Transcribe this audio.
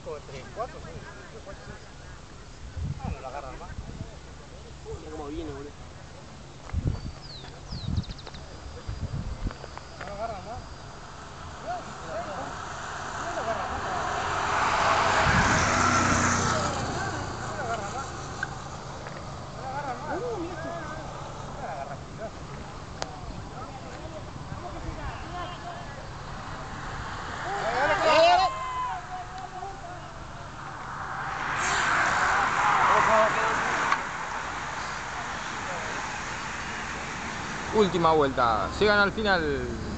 5, 3, 4, 6. Ah, no la agarran más. Mira cómo viene, boludo. No la agarran más. No la agarran más. No la agarran más. No la agarran más. Mira esto. No la agarran más. Última vuelta. Llegan al final.